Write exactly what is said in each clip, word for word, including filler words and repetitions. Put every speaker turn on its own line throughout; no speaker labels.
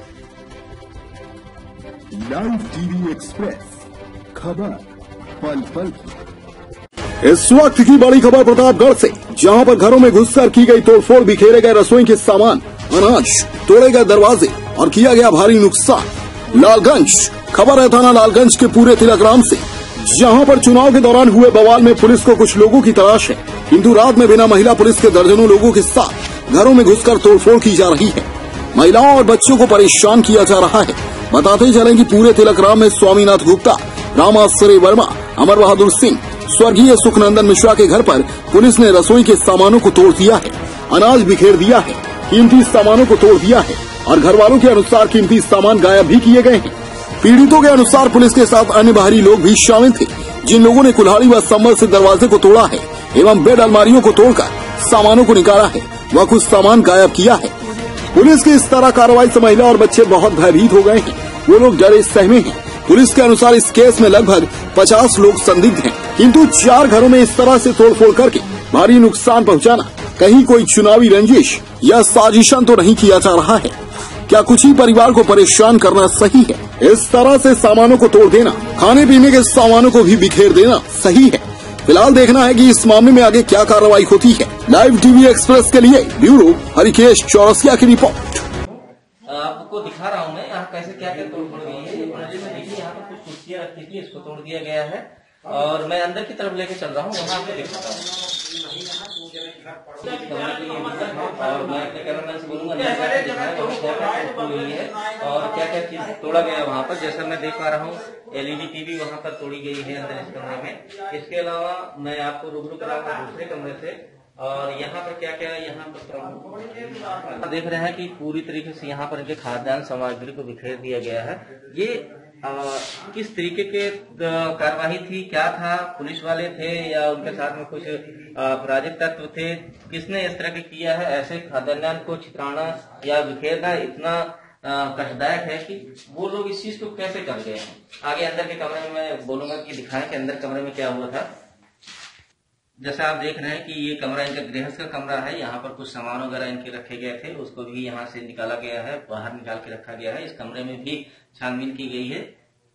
Live TV express, खबर पल पल की। इस वक्त की बड़ी खबर प्रतापगढ़ से, जहां पर घरों में घुसकर की गई तोड़फोड़, बिखेरे गए रसोई के सामान, अनाज, तोड़े गए दरवाजे और किया गया भारी नुकसान। लालगंज खबर है थाना लालगंज के पूरे तिलकराम से, जहां पर चुनाव के दौरान हुए बवाल में पुलिस को कुछ लोगों की तलाश है, किंतु रात में बिना महिला पुलिस के दर्जनों लोगों के साथ घरों में घुसकर तोड़फोड़ की जा रही है। महिलाओं और बच्चों को परेशान किया जा रहा है। बताते चलें कि पूरे तिलकराम में स्वामीनाथ गुप्ता, रामाश्रय वर्मा, अमर बहादुर सिंह, स्वर्गीय सुखनंदन मिश्रा के घर पर पुलिस ने रसोई के सामानों को तोड़ दिया है, अनाज बिखेर दिया है, कीमती सामानों को तोड़ दिया है और घर वालों के अनुसार कीमती सामान गायब भी किए गए हैं। पीड़ितों के अनुसार पुलिस के साथ अन्य बाहरी लोग भी शामिल थे, जिन लोगों ने कुल्हाड़ी व संभल से दरवाजे को तोड़ा है एवं बेड अलमारियों को तोड़कर सामानों को निकाला है व कुछ सामान गायब किया है। पुलिस की इस तरह कार्रवाई से महिला और बच्चे बहुत भयभीत हो गए हैं। वो लोग डरे सहमे हैं। पुलिस के अनुसार इस केस में लगभग पचास लोग संदिग्ध हैं, किंतु चार घरों में इस तरह से तोड़फोड़ करके भारी नुकसान पहुंचाना कहीं कोई चुनावी रंजिश या साजिशन तो नहीं किया जा रहा है? क्या कुछ ही परिवार को परेशान करना सही है? इस तरह से सामानों को तोड़ देना, खाने पीने के सामानों को भी बिखेर देना सही है? फिलहाल देखना है कि इस मामले में आगे क्या कार्रवाई होती है। लाइव टीवी एक्सप्रेस के लिए ब्यूरो हरिकेश चौरसिया की रिपोर्ट।
आपको दिखा रहा हूँ मैं यहाँ कैसे क्या क्या तोड़फोड़ हुई है। ये पहले में देखिए यहाँ पर कुछ कुर्सियाँ रखी थी, इसको तोड़ दिया गया है और मैं अंदर की तरफ लेके चल रहा हूँ, वहाँ पे दिखाता हूँ। और मैं अपने कैमरामैन से बोलूंगा क्या क्या तोड़फोड़ हुई है और क्या क्या चीज तोड़ा गया वहाँ पर। जैसा मैं देख पा रहा हूँ एलईडी टीवी वहाँ पर तोड़ी गई है अंदर इस कमरे में। इसके अलावा मैं आपको रूबरू कराऊंगा दूसरे कमरे से। और यहाँ पर क्या क्या यहाँ पर देख रहे हैं कि पूरी तरीके से यहाँ पर खाद्यान्न सामग्री को बिखेर दिया गया है। ये आ, किस तरीके के कार्यवाही थी, क्या था? पुलिस वाले थे या उनके साथ में कुछ अपराधिक तत्व थे? किसने इस तरह के किया है? ऐसे खाद्यान्न को छितराना या बिखेरना इतना कष्टदायक है कि वो लोग इस चीज को कैसे कर गए हैं। आगे अंदर के कमरे में मैं बोलूंगा कि दिखाएं कि अंदर कमरे में क्या हुआ था। जैसा आप देख रहे हैं कि ये कमरा इनका गृहस्थ का कमरा है। यहाँ पर कुछ सामान वगैरह इनके रखे गए थे, उसको भी यहाँ से निकाला गया है, बाहर निकाल के रखा गया है। इस कमरे में भी छानबीन की गई है।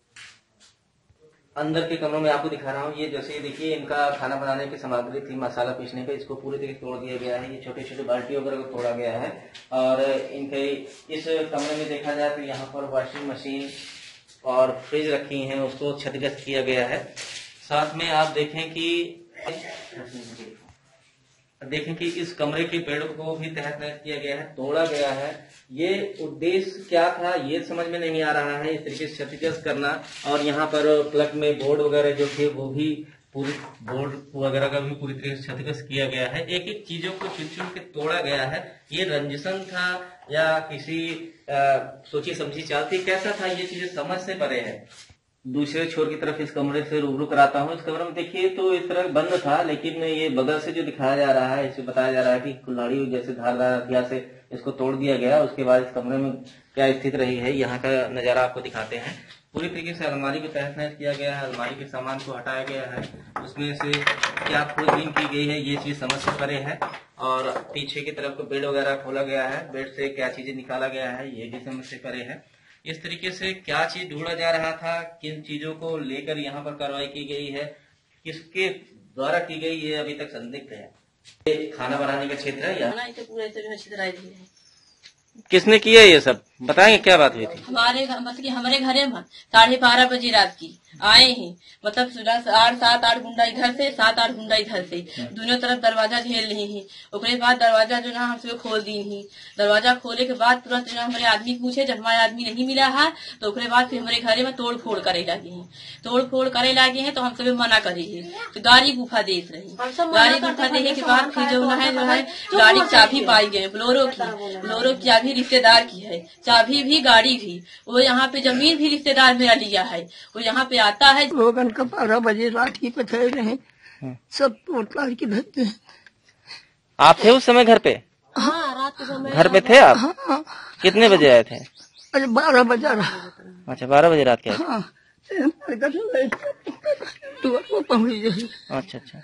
अंदर के कमरों में आपको दिखा रहा हूँ। ये जैसे देखिए इनका खाना बनाने की सामग्री थी, मसाला पीसने का, इसको पूरी तरीके से तोड़ दिया गया है। ये छोटे छोटे बाल्टी वगैरह को तोड़ा गया है। और इनके इस कमरे में देखा जाए तो यहाँ पर वॉशिंग मशीन और फ्रिज रखी है, उसको क्षतिग्रस्त किया गया है। साथ में आप देखें कि देखें कि इस कमरे के पेड़ को भी तहस नहस किया गया है, तोड़ा गया है। ये उद्देश्य क्या था ये समझ में नहीं आ रहा है, इस तरीके से क्षतिग्रस्त करना। और यहाँ पर प्लग में बोर्ड वगैरह जो थे वो भी पूरी बोर्ड वगैरह का भी पूरी तरीके से क्षतिग्रस्त किया गया है। एक एक चीजों को चुन चुन के तोड़ा गया है। ये रंजिशन था या किसी सोची समझी चाल थी, कैसा था, ये चीजें समझ से परे है। दूसरे छोर की तरफ इस कमरे से रूबरू कराता हूँ। इस कमरे में देखिए तो इस तरह बंद था, लेकिन ये बगल से जो दिखाया जा रहा है, इसे बताया जा रहा है कि कुल्हाड़ी जैसे धारदार हथियार से इसको तोड़ दिया गया। उसके बाद इस कमरे में क्या स्थिति रही है, यहाँ का नजारा आपको दिखाते हैं। पूरी तरीके से अलमारी को तहस नहस किया गया है, अलमारी के सामान को हटाया गया है, उसमें से क्या खोजबीन की गई है ये चीज समझ से परे है। और पीछे की तरफ को बेड वगैरह खोला गया है, बेड से क्या चीजें निकाला गया है ये भी समझ से परे है। इस तरीके से क्या चीज ढूंढा जा रहा था, किन चीजों को लेकर यहाँ पर कार्रवाई की गई है, किसके द्वारा की गई है, अभी तक संदिग्ध है। ये खाना बनाने का क्षेत्र है या किसने किया ये सब बताएंगे, क्या बात हुई थी?
हमारे मतलब कि हमारे घरे में साढ़े बारह बजे रात की आए हैं, मतलब आठ सात आठ गुंडा इधर से, सात आठ गुंडा इधर से, दोनों तरफ दरवाजा घेर रहे हैं। उसके बाद दरवाजा जो ना हमसे खोल दी ही। दरवाजा खोले के बाद तुरंत जो हमारे आदमी पूछे, जब हमारे आदमी नहीं मिला है तो उसके बाद फिर हमारे घरे में तोड़ फोड़ करे लगे हैं। तोड़ फोड़ करे लगे हैं तो हम सब मना करे है, तो गाड़ी गुफा देख रही। गाड़ी गुफा देने के बाद फिर जो है जो है गाड़ी की चाबी पाई गए, ब्लोरो की ब्लोरो की चाबी रिश्तेदार की है, चाबी भी गाड़ी भी। वो यहाँ पे जमीन भी रिश्तेदार मेरा लिया है, वो यहाँ पे आता है।
लोगन का बारह बजे रात की पथर रहे, सब तोड़ के भरते हैं।
आप थे उस समय घर पे?
हाँ, रात के समय
घर पे थे आप?
हाँ।
कितने बजे आए थे?
अरे बारह बजा रहा।
अच्छा, बारह बजे रात के?
हाँ।
अच्छा अच्छा।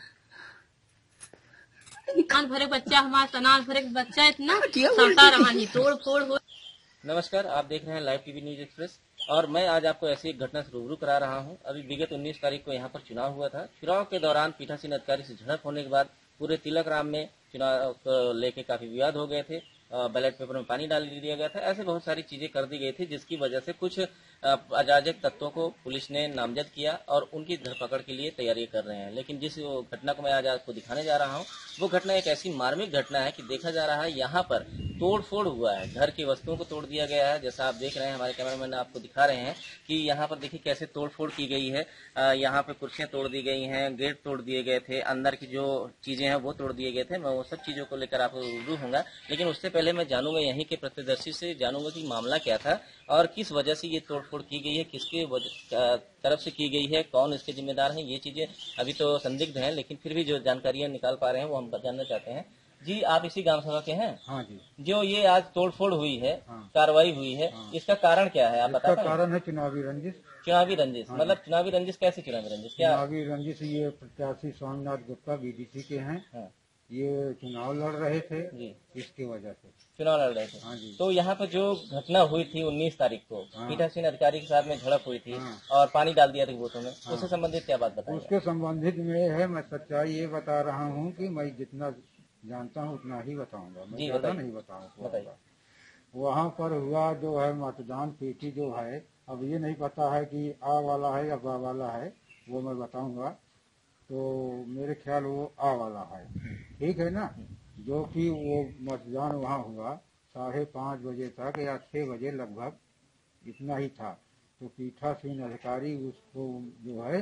भरे बच्चा हमारा सनान भरे बच्चा इतना सड़ता रहा, तोड़ फोड़ हो
नमस्कार, आप देख रहे हैं लाइव टीवी न्यूज एक्सप्रेस और मैं आज आपको ऐसी एक घटना से रूबरू करा रहा हूं। अभी विगत उन्नीस तारीख को यहां पर चुनाव हुआ था। चुनाव के दौरान पीठासीन अधिकारी से झड़प होने के बाद पूरे तिलक राम में चुनाव को लेके काफी विवाद हो गए थे। बैलेट पेपर में पानी डाल दिया गया था। ऐसे बहुत सारी चीजें कर दी गई थी, जिसकी वजह से कुछ अराजक तत्वों को पुलिस ने नामजद किया और उनकी धरपकड़ के लिए तैयारी कर रहे हैं। लेकिन जिस घटना को मैं आज आपको दिखाने जा रहा हूं, वो घटना एक ऐसी मार्मिक घटना है कि देखा जा रहा है यहाँ पर तोड़ फोड़ हुआ है। घर की वस्तुओं को तोड़ दिया गया है। जैसा आप देख रहे हैं, हमारे कैमरामैन आपको दिखा रहे हैं कि यहाँ पर देखिए कैसे तोड़ फोड़ की गई है। यहाँ पे कुर्सियां तोड़ दी गई हैं, गेट तोड़ दिए गए थे, अंदर की जो चीजें हैं वो तोड़ दिए गए थे। मैं वो सब चीजों को लेकर आपको रूबरू होऊंगा, लेकिन उससे पहले मैं जानूंगा यहीं के प्रत्यदर्शी से, जानूंगा कि मामला क्या था और किस वजह से ये तोड़फोड़ की गई है, किसके तरफ से की गई है, कौन इसके जिम्मेदार हैं। ये चीजें अभी तो संदिग्ध हैं, लेकिन फिर भी जो जानकारियां निकाल पा रहे हैं वो हम जानना चाहते हैं। जी, आप इसी ग्राम सभा के हैं?
हाँ जी।
जो ये आज तोड़फोड़ हुई है,
हाँ।
कार्रवाई हुई है, हाँ। इसका कारण क्या है आप बता पाएंगे?
कारण है चुनावी रंजिश।
चुनावी रंजिश,
हाँ।
मतलब चुनावी रंजिश कैसे चुनावी रंजिश? क्या
चुनावी रंजिश? ये प्रत्याशी स्वामीनाथ गुप्ता बीडीसी के हैं।
हाँ।
ये चुनाव लड़ रहे थे
जी,
इसकी वजह से
चुनाव लड़ रहे थे।
हाँ जी।
तो यहाँ पर जो घटना हुई थी उन्नीस तारीख को,
हाँ।
पीठासीन अधिकारी के साथ में झड़प हुई थी,
हाँ।
और पानी डाल दिया था वोटों में,
हाँ।
उससे संबंधित क्या बात बताइए?
उसके संबंधित में है, मैं सच्चाई ये बता रहा हूँ कि मैं जितना जानता हूँ उतना ही बताऊंगा, मैं ज्यादा नहीं बताऊंगा। वहाँ पर हुआ जो है मतदान पेटी जो है, अब ये नहीं पता है कि आ वाला है या बा वाला है, वो मैं बताऊंगा। तो मेरे ख्याल वो आ वाला है, ठीक है ना। जो कि वो मतदान वहाँ हुआ साढ़े पाँच बजे तक या छः बजे लगभग, इतना ही था। तो पीठासीन अधिकारी उसको जो है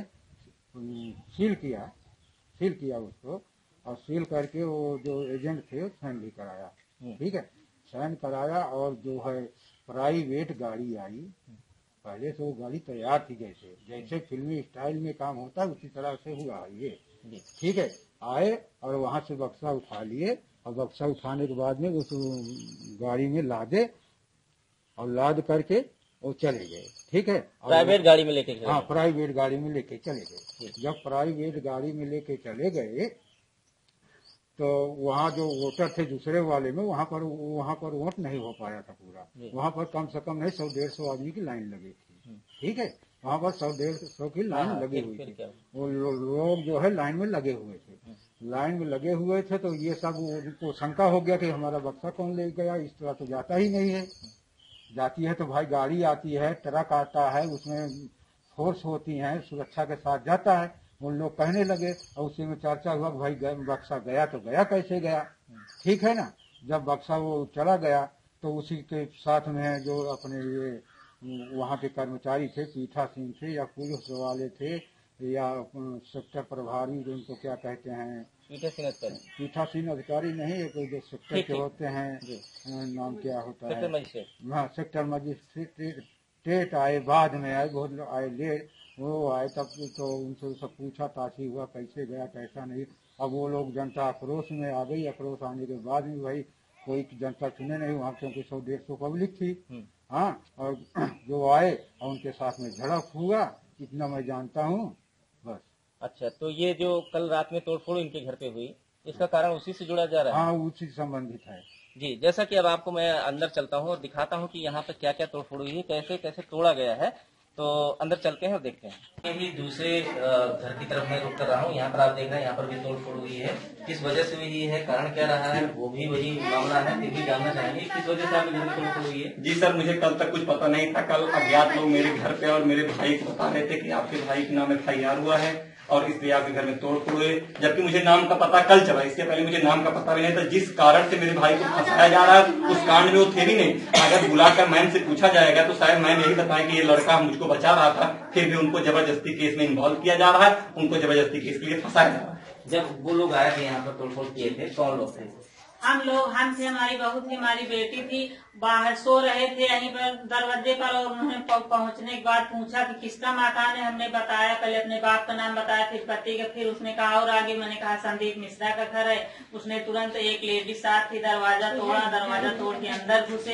सील किया सील किया उसको, और सील करके वो जो एजेंट थे साइन भी कराया, ठीक है, साइन कराया। और जो है प्राइवेट गाड़ी आई, पहले से वो गाड़ी तैयार थी, जैसे जैसे फिल्मी स्टाइल में काम होता है उसी तरह से हुआ ये, ठीक है। आए और वहाँ से बक्सा उठा लिए, और बक्सा उठाने के बाद में उस गाड़ी में लादे और लाद करके वो चले गए, ठीक है।
प्राइवेट गाड़ी में लेके?
हाँ, प्राइवेट गाड़ी में लेके चले गए। जब प्राइवेट गाड़ी में लेके चले गए तो वहाँ जो वोटर थे दूसरे वाले में, वहाँ पर वहाँ पर वोट नहीं हो पाया था पूरा। वहाँ पर कम से कम नहीं सौ डेढ़ सौ आदमी की लाइन लगी थी, ठीक है। वहाँ पर सौ डेढ़ सौ की लाइन लगी हुई थी। वो लोग जो है लाइन में लगे हुए थे, लाइन में लगे हुए थे। तो ये सब उनको शंका हो गया कि हमारा बक्सा कौन ले गया, इस तरह तो जाता ही नहीं है। जाती है तो भाई गाड़ी आती है, ट्रक आता है, उसमें फोर्स होती है, सुरक्षा के साथ जाता है। उन लोग कहने लगे और उसी में चर्चा हुआ भाई बक्सा गया तो गया कैसे गया, ठीक है ना। जब बक्सा वो चला गया तो उसी के साथ में जो अपने ये वहाँ के कर्मचारी थे, पीठासीन थे या पुलिस वाले थे या सेक्टर प्रभारी, जो उनको क्या कहते हैं,
पीठासीन अधिकारी? पीठासीन
अधिकारी नहीं, एक जो सेक्टर के होते हैं, नाम क्या होता है, हाँ सेक्टर मजिस्ट्रेट आए, बाद में आए, बहुत लोग आए लेट, वो आए तब तो उनसे सब पूछा ताछी हुआ कैसे गया कैसा नहीं। अब वो लोग जनता आक्रोश में आ गई। आक्रोश आने के बाद में भाई कोई जनता सुने नहीं वहाँ, क्योंकि सौ डेढ़ सौ पब्लिक थी, हाँ। और जो आए और उनके साथ में झड़प हुआ, इतना मैं जानता हूँ बस।
अच्छा, तो ये जो कल रात में तोड़फोड़ इनके घर पे हुई, इसका कारण उसी से जुड़ा जा रहा है?
हाँ, उसी से संबंधित है
जी। जैसा कि अब आपको मैं अंदर चलता हूँ और दिखाता हूँ कि यहाँ पे क्या क्या तोड़फोड़ हुई है, कैसे कैसे तोड़ा गया है। तो अंदर चलते हैं और देखते हैं। यही दूसरे घर की तरफ मैं रुक कर रहा हूँ। यहाँ पर आप देख रहे हैं, यहाँ पर भी तोड़फोड़ हुई है। किस वजह से हुई है, कारण क्या रहा है, वो भी वही मामला है, फिर भी जानना चाहेंगे किस वजह से आपके घर में तोड़फोड़ हुई है।
जी सर, मुझे कल तक कुछ पता नहीं था। कल अज्ञात लोग मेरे घर पे और मेरे भाई को बता रहे थे कि आपके भाई के नाम एफ आई आर हुआ है और इसलिए आपके घर में तोड़फोड़ हुए, जबकि मुझे नाम का पता कल चला। इससे पहले मुझे नाम का पता भी नहीं था। जिस कारण से मेरे भाई को फंसाया जा रहा है उस कांड में वो थे भी नहीं। अगर बुलाकर मैम से पूछा जाएगा तो शायद मैम यही बताए कि ये लड़का मुझको बचा रहा था, फिर भी उनको जबरदस्ती केस में इन्वॉल्व किया जा रहा है, उनको जबरदस्ती केस के लिए फंसाया जा रहा है।
जब वो लोग आए थे यहाँ पर तोड़फोड़ किए थे, कौन लोग थे?
हम लोग, हम थे, हमारी बहू थी, हमारी बेटी थी, बाहर सो रहे थे यहीं पर दरवाजे पर। और उन्होंने पहुंचने के बाद पूछा कि किसका मकान है। हमने बताया, पहले अपने बाप का नाम बताया, फिर पति का, फिर उसने कहा और आगे मैंने कहा संदीप मिश्रा का घर है। उसने तुरंत एक लेडीज साथ थी, दरवाजा तोड़ा, दरवाजा तोड़ के अंदर घुसे,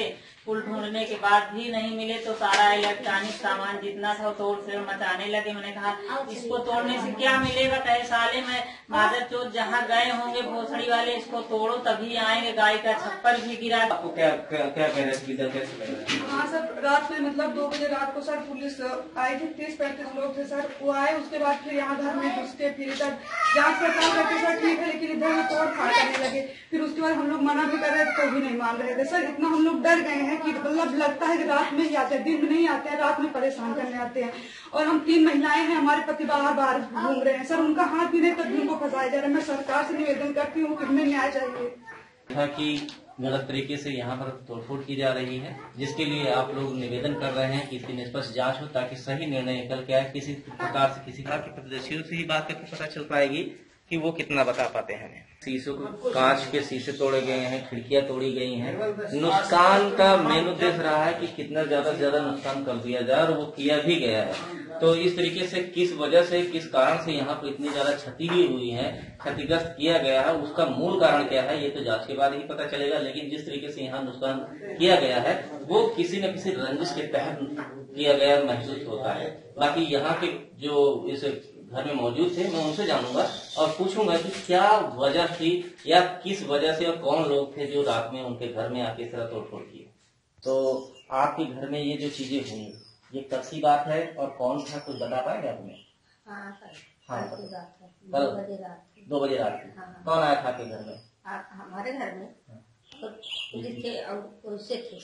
पुल ढूंढने के बाद भी नहीं मिले तो सारा इलेक्ट्रॉनिक सामान जितना था वो तोड़ फोड़ मचाने लगे। मैंने कहा इसको तोड़ने से क्या मिलेगा, कहे साले में मादर चोट जहाँ गए होंगे भोसड़ी वाले, इसको तोड़ो तभी आएंगे। गाय का छप्पर भी गिरा।
आपको क्या क्या क्या कह रहे थे, कैसे लग रहा है?
हाँ सर, रात में मतलब दो बजे रात को सर पुलिस आए थे, तीस पैंतीस लोग थे सर। वो आए, उसके बाद फिर यहाँ घर में घुस के फिर इधर जांच पड़ताल करके सर ठीक है, लेकिन इधर में तोड़ फाड़ करने लगे। फिर उसके बाद हम लोग मना भी कर रहे थे तो भी नहीं मान रहे थे सर। इतना हम लोग डर गए हैं कि मतलब लगता है कि रात में ही आते हैं, दिन में नहीं आते हैं, रात में परेशान करने आते हैं। और हम तीन महिलाएं हैं, हमारे पति बाहर बाहर घूम रहे हैं सर, उनका हाथ भी नहीं तब भी उनको फंसाया जा रहा है। मैं सरकार से निवेदन करती हूँ कि हमें न्याय चाहिए।
कि गलत तरीके से यहाँ पर तोड़फोड़ की जा रही है, जिसके लिए आप लोग निवेदन कर रहे हैं कि इसकी निष्पक्ष जांच हो ताकि सही निर्णय निकल के आए। किसी प्रकार से किसी प्रकार के प्रदर्शियों से ही बात करके पता चल पाएगी कि वो कितना बता पाते हैं। शीशों को, कांच के शीशे तोड़े गए हैं, खिड़कियां तोड़ी गई हैं। नुकसान का मेन उद्देश्य रहा है कि कितना ज्यादा से ज्यादा नुकसान कर दिया जाए, और वो किया भी गया है। तो इस तरीके से किस वजह से, किस कारण से यहाँ पर इतनी ज्यादा क्षति भी हुई है, क्षतिग्रस्त किया गया है, उसका मूल कारण क्या है ये तो जांच के बाद ही पता चलेगा। लेकिन जिस तरीके से यहाँ नुकसान किया गया है वो किसी न किसी रंजिश के तहत किया गया महसूस होता है। बाकी यहाँ के जो इस घर में मौजूद थे, मैं उनसे जानूंगा और पूछूंगा कि क्या वजह थी या किस वजह से और कौन लोग थे जो रात में उनके घर में आके इस तरह तोड़फोड़ किए। तो आपके घर में ये जो चीजें हुई ये कब की बात है और कौन था, कुछ बता पाएंगे आप हमें?
हाँ कल
हाँ,
कल की बात है,
कल
दो बजे रात की।
दो बजे रात की।
हाँ।
कौन आया था आपके घर में?
आ, हमारे घर में तो पुलिस थे और पुलिस थे,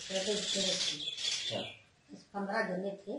अच्छा।
पंद्रह जने थे,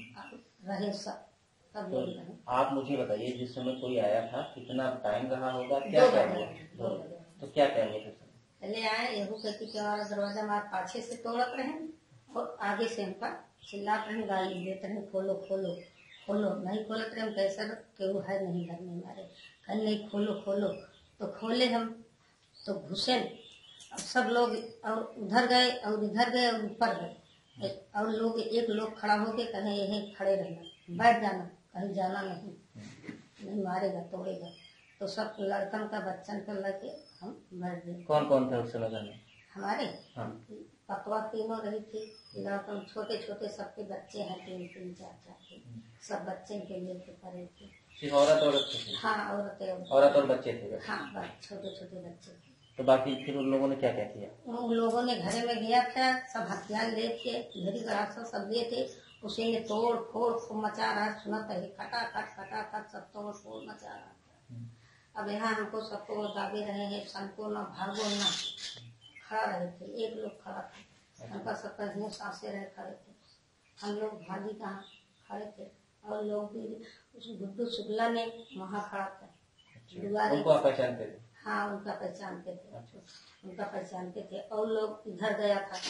रहे सब सब
तो
लोग रहे।
आप मुझे बताइए, जिस समय कोई आया था कितना टाइम रहा होगा, क्या
दो
क्या
बजे,
हुआ?
दो बजे।
तो क्या कहेंगे?
पहले आए एहू कहती कि हमारा दरवाजा हमारे पाछे से तोड़त रहे और आगे से हमका चिल्लात रहे, गाली देते रहे, खोलो खोलो खोलो। नहीं खोलत रहे, हम कैसा केहू है नहीं घर में हमारे, कल नहीं खोलो खोलो। तो खोले हम तो घुसे, अब सब लोग और उधर गए और इधर गए और ऊपर गए, और लोग एक लोग खड़ा होके कहे यही खड़े रहना, बैठ जाना, कहीं जाना नहीं, नहीं मारेगा तोड़ेगा। तो सब लड़कन का बच्चन का लगे हम बैठ गए।
कौन कौन था उस समय घर में?
हमारे
हाँ।
पतवा तीनों रही थी, लड़कन छोटे छोटे सबके बच्चे हैं, तीन तीन चार चार के, सब बच्चे के लेके पड़े थे।
सिर्फ औरत औरत थे?
हाँ औरतें,
औरत और बच्चे थे?
हाँ बस छोटे छोटे बच्चे थे।
तो बाकी फिर उन लोगों ने क्या क्या किया?
उन लोगों ने घरे में गया था, सब हथियार लेके घेरी गरासा सब लिए थे, उसी ने तोड़ फोड़ खूब मचा रहा, सुना था खटाखट खटाखट सब तोड़ फोड़ मचा रहा था। अब यहाँ हमको सबको दाबे रहे हैं, सबको न भागो न खड़ा रहे थे, एक लोग खड़ा था, उनका सबका मुँह सांसे रहे खड़े थे, हम लोग भागी कहाँ खड़े थे। और लोग भी उस गुड्डू शुक्ला ने वहाँ खड़ा था,
उनको आप पहचानते थे?
हाँ उनका पहचानते थे, उनका पहचानते थे। और लोग इधर गया था,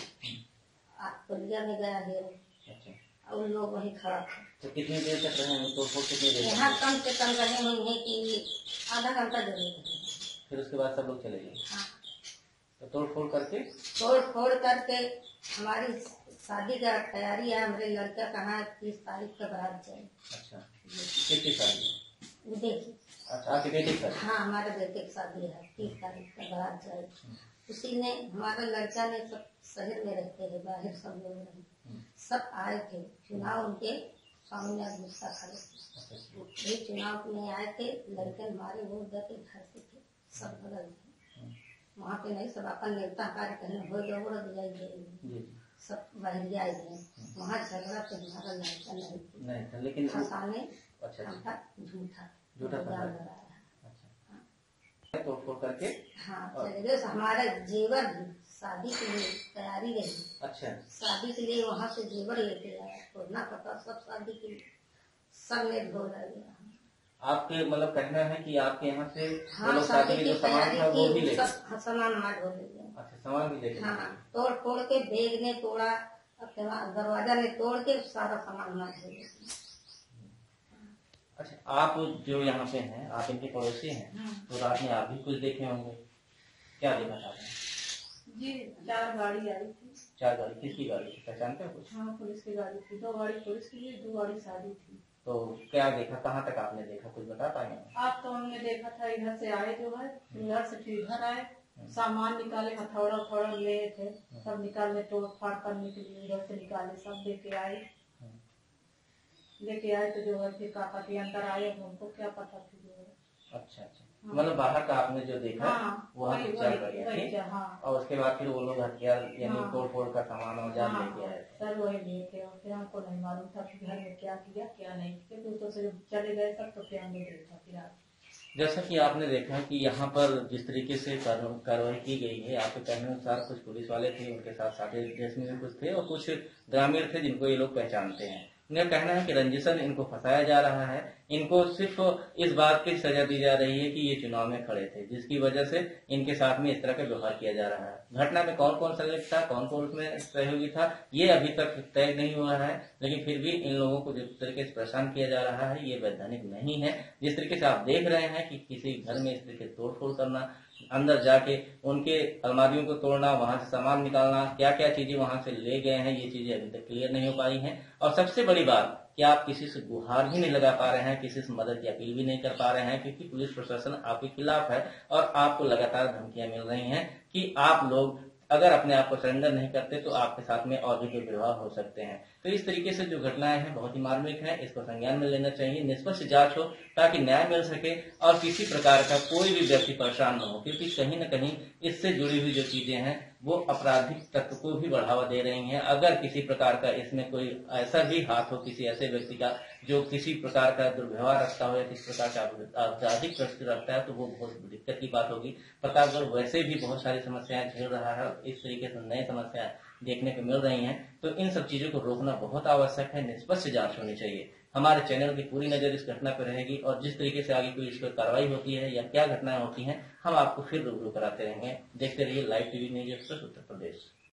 पुलिया में गया है, और लोग वहीं खड़ा था।
तो कितनी देर तक रहे हैं? तो कितनी देर?
यहाँ कम से कम रहे होंगे कि आधा घंटा जरूर।
फिर उसके बाद सब लोग चले गए?
हाँ।
तो तोड़ फोड़ करके
तोड़ फोड़ करके हमारी शादी का तैयारी है, हमारे लड़का कहाँ तीस तारीख का बारात जाए।
अच्छा, कितनी शादी?
देखिए।
अच्छा, आपके बेटे की शादी?
हाँ हमारे बेटे की शादी है, तीस तारीख का बारात जाए। उसी ने हमारा लड़का ने सब शहर में रहते हैं, बाहर सब लोग रहे, सब आए थे चुनाव उनके सामने गुस्सा खड़े थे, चुनाव में आए थे, लड़के हमारे वोट देते घर से थे, सब बदल थे वहाँ पे नहीं, सब अपन नेता कार्य करने हो जाए, सब बाहर आए थे वहाँ झगड़ा तो हमारा लड़का नहीं,
नहीं था, लेकिन
फंसाने
अच्छा
हमका झूठा
झूठा
लगाया।
अच्छा, तोड़ फोड़ करके
हाँ चले गए। हमारा जेवर भी शादी के लिए तैयारी रही। अच्छा, शादी के लिए वहाँ से जेवर लेके आया, तोड़ना पता सब शादी के लिए सब ले ढो गया।
आपके मतलब कहना है कि आपके यहाँ से
हाँ,
लोग शादी के जो सामान था वो भी ले गए?
हाँ, सामान हमारा ढो ले गया।
अच्छा, सामान भी ले गए?
हाँ, तोड़ फोड़ के बैग ने तोड़ा, दरवाजा ने तोड़ के सारा सामान हमारा ढो ले गया।
अच्छा, आप जो यहाँ पे हैं, आप इनके पड़ोसी हैं, तो रात में आप भी कुछ देखे होंगे, क्या देखा था आपने?
जी चार गाड़ी आई थी।
चार गाड़ी? किसकी गाड़ी थी, पहचानते हो कुछ?
हाँ पुलिस की गाड़ी थी, दो गाड़ी पुलिस की, दो गाड़ी शादी थी।
तो क्या देखा, कहाँ तक आपने देखा, कुछ बता पाएंगे?
आप तो हमने देखा था इधर से आए जो है, इधर से फिर इधर आए,
सामान निकाले, हथौड़ा उथौड़ा ले थे, सब निकालने, तोड़ फाड़ करने के लिए उधर से निकाले, सब लेके आए लेके आए तो जो है फिर काफी अंदर आए, हमको क्या पता थी जो है।
अच्छा अच्छा, मतलब बाहर का आपने जो देखा
हाँ,
वहाँ से चल गया,
हाँ।
और उसके बाद फिर वो लोग हथियार यानी
हाँ,
तोड़ फोड़ का सामान औजार
हाँ,
लेके आए थे।
सर वही लेके, और फिर हमको नहीं मालूम था कि घर में क्या किया क्या नहीं किया, तो तो फिर चले गए सब, तो फिर हमने देखा फिर आज।
जैसा कि आपने देखा कि यहाँ पर जिस तरीके से कार्रवाई की गई है, आपके कहने अनुसार कुछ पुलिस वाले थे, उनके साथ साथी देश में कुछ थे और कुछ ग्रामीण थे जिनको ये लोग पहचानते हैं। इनका कहना है कि रंजिशन इनको फंसाया जा रहा है, इनको सिर्फ इस बात की सजा दी जा रही है कि ये चुनाव में खड़े थे, जिसकी वजह से इनके साथ में इस तरह का व्यवहार किया जा रहा है। घटना में कौन कौन संलिप्त था, कौन कौन उसमें सहयोगी था, ये अभी तक तय नहीं हुआ है, लेकिन फिर भी इन लोगों को जिस तरीके से परेशान किया जा रहा है ये वैधानिक नहीं है। जिस तरीके से आप देख रहे हैं कि किसी घर में इस तरीके तोड़ फोड़ करना, अंदर जाके उनके अलमारियों को तोड़ना, वहां से सामान निकालना, क्या क्या चीजें वहां से ले गए हैं, ये चीजें अभी तक क्लियर नहीं हो पाई हैं। और सबसे बड़ी बात कि आप किसी से गुहार ही नहीं लगा पा रहे हैं, किसी से मदद की अपील भी नहीं कर पा रहे हैं, क्योंकि पुलिस प्रशासन आपके खिलाफ है और आपको लगातार धमकियां मिल रही हैं कि आप लोग अगर अपने आप को सरेंडर नहीं करते तो आपके साथ में और भी दुर्व्यवहार हो सकते हैं। तो इस तरीके से जो घटनाएं हैं बहुत ही मार्मिक हैं, इसको संज्ञान में लेना चाहिए, निष्पक्ष जांच हो ताकि न्याय मिल सके और किसी प्रकार का कोई भी व्यक्ति परेशान न हो, क्योंकि कहीं न कहीं इससे जुड़ी हुई जो चीजें हैं वो आपराधिक तत्व को भी बढ़ावा दे रही हैं। अगर किसी प्रकार का इसमें कोई ऐसा भी हाथ हो किसी ऐसे व्यक्ति का जो किसी प्रकार का दुर्व्यवहार रखता हो या किसी प्रकार का आपराधिक प्रवृत्ति रखता है तो वो बहुत दिक्कत की बात होगी। प्रतापगढ़ वैसे भी बहुत सारी समस्याएं झेल रहा है, इस तरीके से नई समस्याएं देखने को मिल रही हैं, तो इन सब चीजों को रोकना बहुत आवश्यक है। निष्पक्ष जांच होनी चाहिए। हमारे चैनल की पूरी नजर इस घटना पर रहेगी और जिस तरीके से आगे कोई इस पर कार्रवाई होती है या क्या घटनाएं होती हैं हम आपको फिर रूबरू कराते रहेंगे। देखते रहिए live TV news express Uttar प्रदेश।